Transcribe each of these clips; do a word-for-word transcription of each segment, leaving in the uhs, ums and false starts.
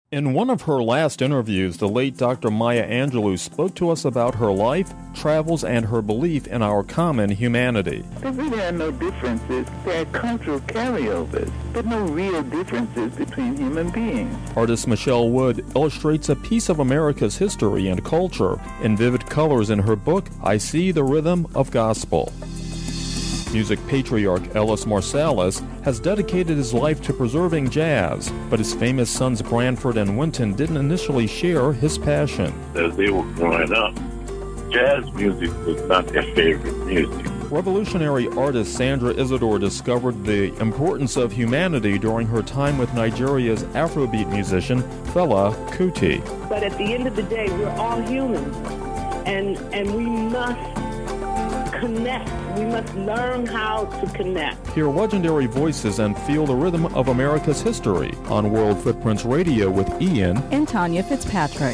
In one of her last interviews, the late Doctor Maya Angelou spoke to us about her life, travels, and her belief in our common humanity. There really are no differences. There are cultural carryovers, but no real differences between human beings. Artist Michele Wood illustrates a piece of America's history and culture in vivid colors in her book, I See the Rhythm of Gospel. Music patriarch Ellis Marsalis has dedicated his life to preserving jazz, but his famous sons Branford and Wynton didn't initially share his passion. As they were growing up, jazz music was not their favorite music. Revolutionary artist Sandra Izsadore discovered the importance of humanity during her time with Nigeria's Afrobeat musician Fela Kuti. But at the end of the day, we're all humans, and and we must connect. We must learn how to connect. Hear legendary voices and feel the rhythm of America's history on World Footprints Radio with Ian and Tanya Fitzpatrick.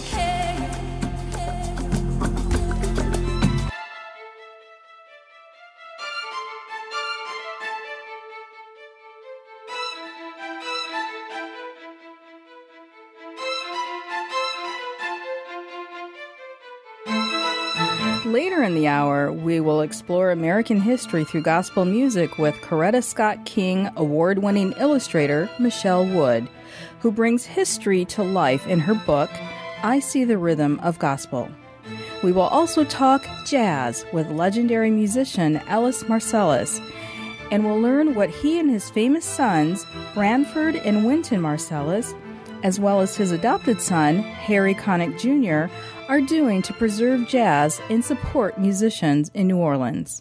Later in the hour, we will explore American history through gospel music with Coretta Scott King award-winning illustrator Michele Wood, who brings history to life in her book, I See the Rhythm of Gospel. We will also talk jazz with legendary musician Ellis Marsalis, and we'll learn what he and his famous sons, Branford and Wynton Marsalis, as well as his adopted son, Harry Connick Junior, are doing to preserve jazz and support musicians in New Orleans.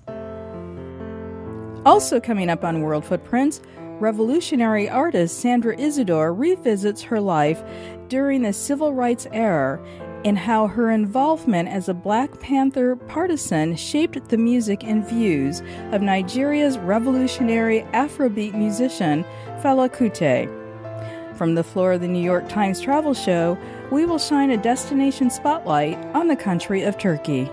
Also coming up on World Footprints, revolutionary artist Sandra Izsadore revisits her life during the civil rights era and how her involvement as a Black Panther partisan shaped the music and views of Nigeria's revolutionary Afrobeat musician Fela Kuti. From the floor of the New York Times Travel Show, we will shine a destination spotlight on the country of Turkey.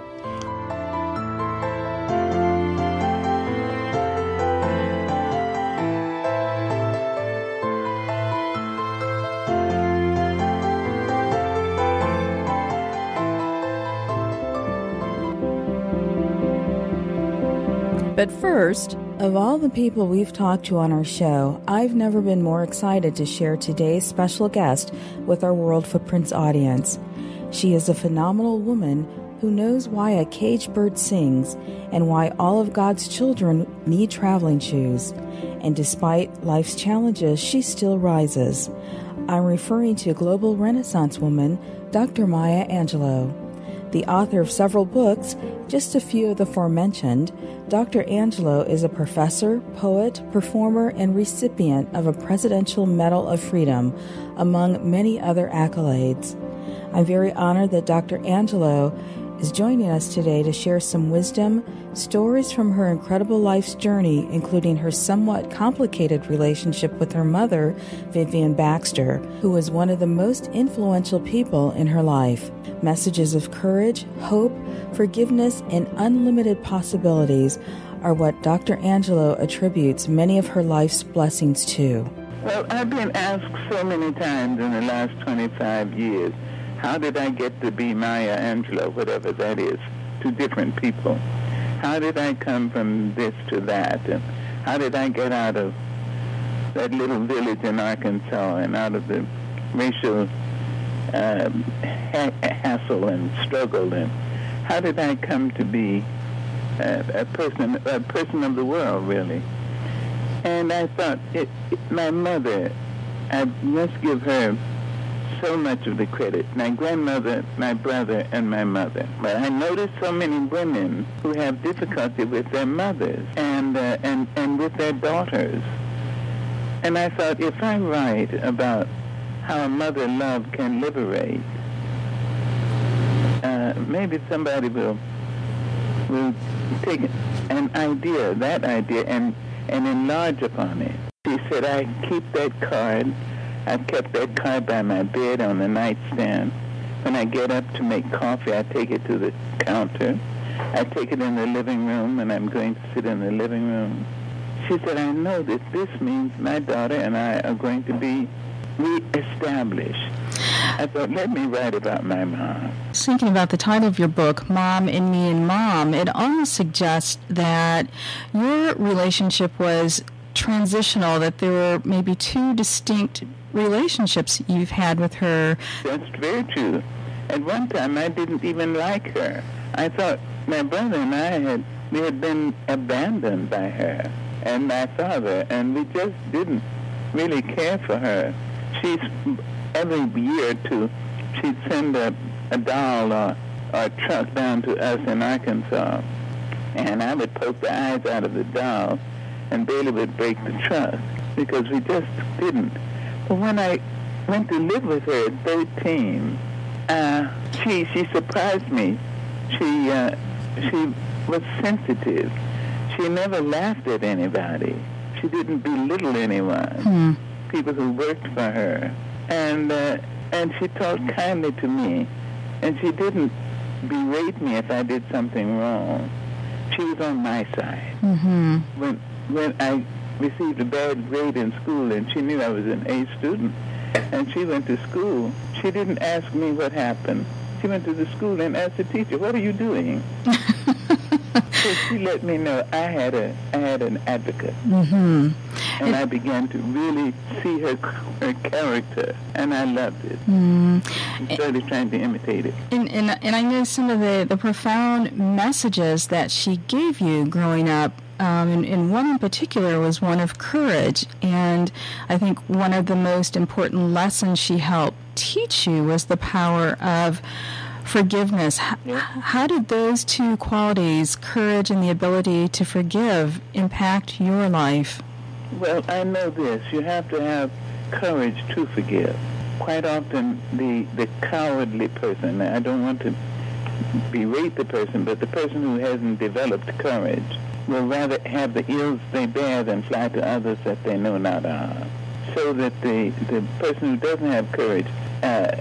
But first, of all the people we've talked to on our show, I've never been more excited to share today's special guest with our World Footprints audience. She is a phenomenal woman who knows why a caged bird sings and why all of God's children need traveling shoes. And despite life's challenges, she still rises. I'm referring to global Renaissance woman, Doctor Maya Angelou. The author of several books, just a few of the aforementioned, Doctor Angelou is a professor, poet, performer, and recipient of a Presidential Medal of Freedom, among many other accolades. I'm very honored that Doctor Angelou is joining us today to share some wisdom, stories from her incredible life's journey, including her somewhat complicated relationship with her mother, Vivian Baxter, who was one of the most influential people in her life. Messages of courage, hope, forgiveness, and unlimited possibilities are what Doctor Angelou attributes many of her life's blessings to. Well, I've been asked so many times in the last twenty-five years, how did I get to be Maya Angelou, whatever that is, to different people? How did I come from this to that? And how did I get out of that little village in Arkansas and out of the racial um, ha- hassle and struggle? And how did I come to be uh, a person, a person of the world, really? And I thought, it, it, my mother, I must give her so much of the credit. My grandmother, my brother, and my mother. But I noticed so many women who have difficulty with their mothers and uh, and and with their daughters. And I thought, if I write about how a mother love can liberate, uh, maybe somebody will will take an idea, that idea, and and enlarge upon it. She said, I keep that card. I've kept that card by my bed on the nightstand. When I get up to make coffee, I take it to the counter. I take it in the living room, and I'm going to sit in the living room. She said, I know that this means my daughter and I are going to be reestablished. I thought, let me write about my mom. Thinking about the title of your book, Mom and Me and Mom, it almost suggests that your relationship was transitional, that there were maybe two distinct relationships you've had with her. That's very true. At one time, I didn't even like her. I thought my brother and I had, we had been abandoned by her and my father, and we just didn't really care for her. She's, every year or two, she'd send a, a doll or, or a truck down to us in Arkansas, and I would poke the eyes out of the doll, and Bailey would break the truck, because we just didn't. But when I went to live with her at thirteen, uh, she she surprised me. She uh, she was sensitive. She never laughed at anybody. She didn't belittle anyone, Hmm. people who worked for her. And uh, and she talked kindly to me. And she didn't berate me if I did something wrong. She was on my side. Mm-hmm. When when I received a bad grade in school, and she knew I was an A student, and she went to school, she didn't ask me what happened. She went to the school and asked the teacher, "What are you doing?" So she let me know I had a I had an advocate, Mm-hmm. and It- I began to really see her her character, and I loved it. Mm. I started trying to imitate it. And, and, and I know some of the, the profound messages that she gave you growing up, um, and, and one in particular was one of courage. And I think one of the most important lessons she helped teach you was the power of forgiveness. H- Yeah. How did those two qualities, courage and the ability to forgive, impact your life? Well, I know this. You have to have courage to forgive. Quite often, the, the cowardly person, I don't want to berate the person, but the person who hasn't developed courage will rather have the ills they bear than fly to others that they know not of. So that the, the person who doesn't have courage uh,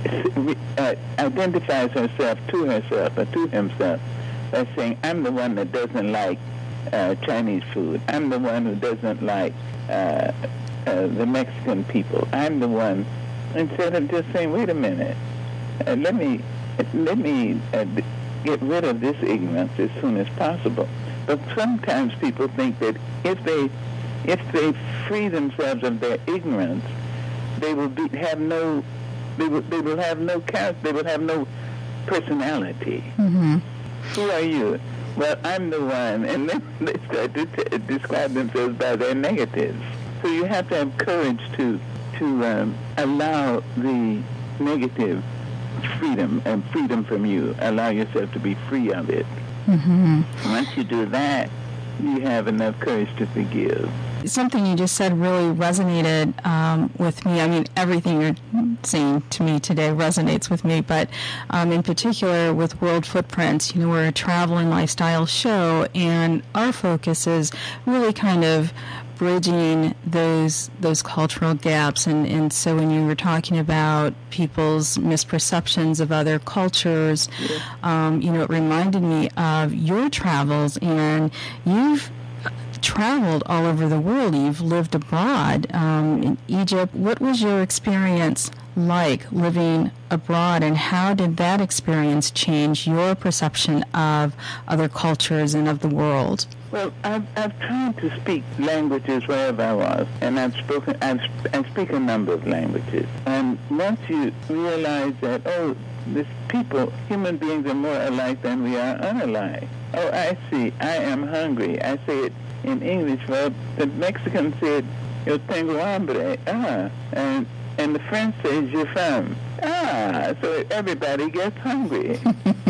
uh, identifies herself to herself or to himself by saying, I'm the one that doesn't like uh, Chinese food. I'm the one who doesn't like uh, uh, the Mexican people. I'm the one, instead of just saying, wait a minute, uh, let me let me uh, get rid of this ignorance as soon as possible. But sometimes people think that if they if they free themselves of their ignorance, they will be, have no they will they will have no character. They will have no personality. Mm-hmm. Who are you? Well, I'm the one, and then they start to t- describe themselves by their negatives. So you have to have courage to to um, allow the negative freedom and freedom from you. Allow yourself to be free of it. Mm-hmm. Once you do that, you have enough courage to forgive. Something you just said really resonated um, with me. I mean, everything you're saying to me today resonates with me, but um, in particular with World Footprints, you know, we're a travel and lifestyle show, and our focus is really kind of bridging those those cultural gaps. And, and so when you were talking about people's misperceptions of other cultures, Yeah. um, you know, it reminded me of your travels, and you've traveled all over the world. You've lived abroad um, in Egypt. What was your experience like living abroad, and how did that experience change your perception of other cultures and of the world? Well, I've, I've tried to speak languages wherever I was, and I've spoken, I've, I speak a number of languages. And once you realize that, oh, this people, human beings are more alike than we are unalike. Oh, I see, I am hungry. I say it in English. Well, the Mexican said, yo tengo hambre, ah, and, and the French says, je faim, ah, so everybody gets hungry.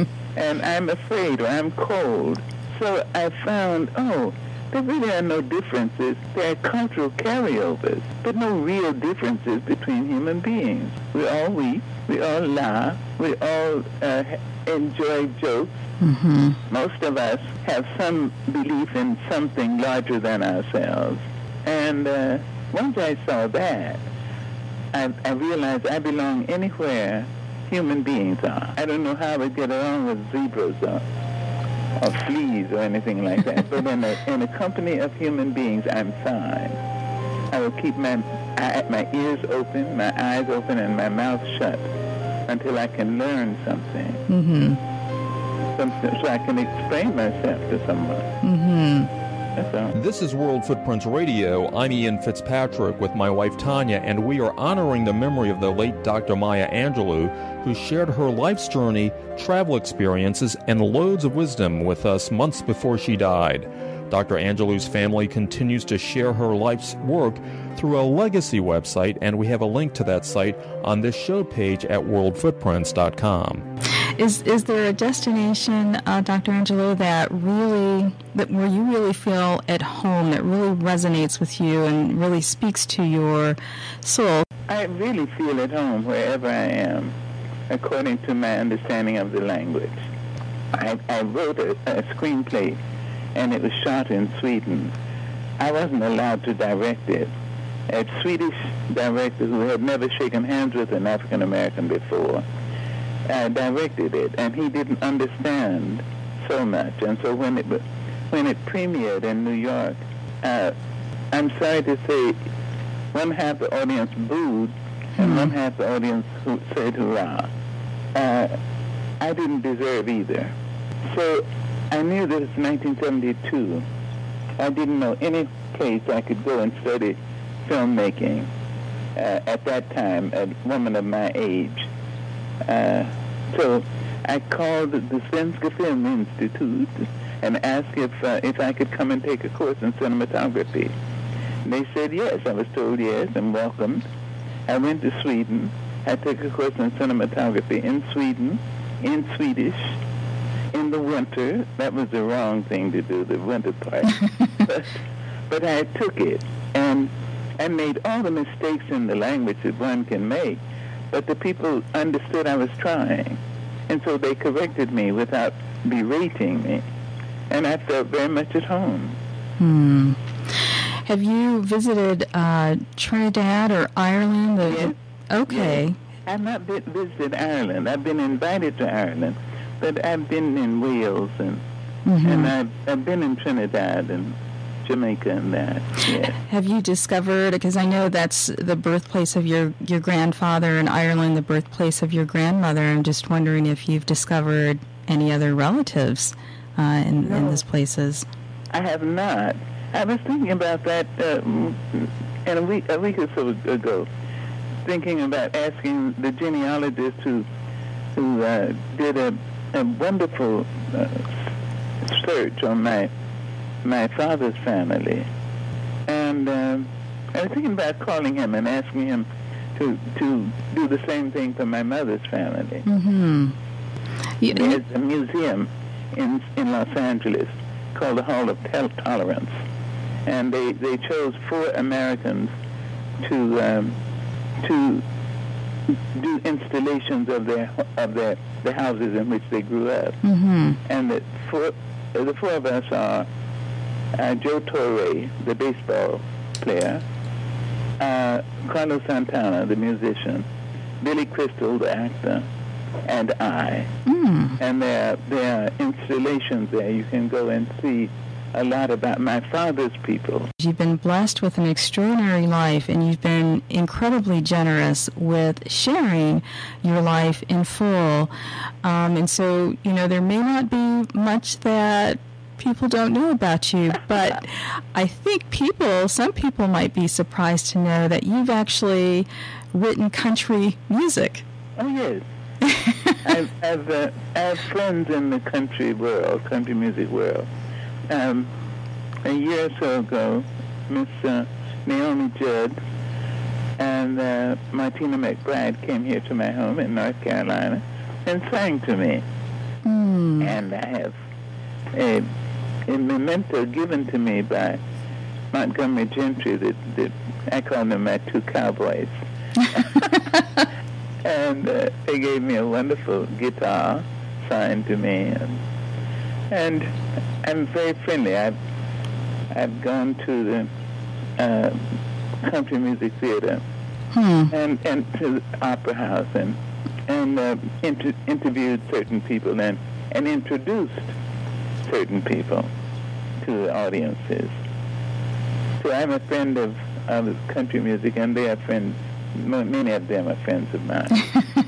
And I'm afraid, or I'm cold. So I found, oh, there really are no differences. There are cultural carryovers, but no real differences between human beings. We all weep, we all laugh, we all uh, enjoy jokes. Mm-hmm. Most of us have some belief in something larger than ourselves. And uh, once I saw that, I, I realized I belong anywhere human beings are. I don't know how I would get along with zebras or, or fleas or anything like that, but in a, in a company of human beings, I'm fine. I will keep my I, my ears open, my eyes open, and my mouth shut until I can learn something. Mm-hmm. Something so I can explain myself to someone. Mm-hmm. That's all. This is World Footprints Radio. I'm Ian Fitzpatrick with my wife Tanya, and we are honoring the memory of the late Doctor Maya Angelou, who shared her life's journey, travel experiences, and loads of wisdom with us months before she died. Doctor Angelou's family continues to share her life's work through a legacy website, and we have a link to that site on this show page at world footprints dot com. Is is there a destination, uh, Doctor Angelou, that really, that where you really feel at home, that really resonates with you and really speaks to your soul? I really feel at home wherever I am, according to my understanding of the language. I, I wrote a, a screenplay, and it was shot in Sweden. I wasn't allowed to direct it. A Swedish director who had never shaken hands with an African American before uh, directed it, and he didn't understand so much. And so when it when it premiered in New York, uh, I'm sorry to say, one half the audience booed, and mm-hmm. one half the audience who said hurrah. Uh, I didn't deserve either. So I knew this was nineteen seventy-two. I didn't know any place I could go and study filmmaking. Uh, at that time, a woman of my age. Uh, so I called the Svenska Film Institute and asked if uh, if I could come and take a course in cinematography. And they said yes. I was told yes and welcomed. I went to Sweden. I took a course in cinematography in Sweden, in Swedish, in the winter. That was the wrong thing to do, the winter part. but, but I took it, and I made all the mistakes in the language that one can make, but the people understood I was trying, and so they corrected me without berating me, and I felt very much at home. Hmm. Have you visited uh, Trinidad or Ireland? Or, yes. Okay. Yes. I've not been, visited Ireland. I've been invited to Ireland, but I've been in Wales, and mm-hmm. and I've, I've been in Trinidad and Jamaica and that. Yes. Have you discovered, because I know that's the birthplace of your, your grandfather, and Ireland the birthplace of your grandmother. I'm just wondering if you've discovered any other relatives uh, in, no, in those places. I have not. I was thinking about that uh, in a week, a week or so ago, thinking about asking the genealogist who, who uh, did a, a wonderful uh, search on my my father's family, and uh, I was thinking about calling him and asking him to to do the same thing for my mother's family. Mm-hmm. You, There's a museum in in Los Angeles called the Hall of Tel- Tolerance, and they, they chose four Americans to um, to do installations of their of their the houses in which they grew up, mm-hmm. and the four the four of us are. Uh, Joe Torre, the baseball player, uh, Carlos Santana, the musician, Billy Crystal, the actor, and I. Mm. And there, there are installations there. You can go and see a lot about my father's people. You've been blessed with an extraordinary life, and you've been incredibly generous with sharing your life in full. Um, and so, you know, there may not be much that people don't know about you, but I think people, some people might be surprised to know that you've actually written country music. Oh, yes. I've, I've, uh, I have friends in the country world, country music world. Um, a year or so ago, Miss uh, Naomi Judd and uh, Martina McBride came here to my home in North Carolina and sang to me. Mm. And I have a a memento given to me by Montgomery Gentry that, that I call them my two cowboys. And uh, they gave me a wonderful guitar signed to me, and, and I'm very friendly. I've I've gone to the uh, country music theater hmm. and and to the opera house and and uh, inter- interviewed certain people and and introduced certain people to the audiences. So I'm a friend of of country music, and they are friends. Many of them are friends of mine.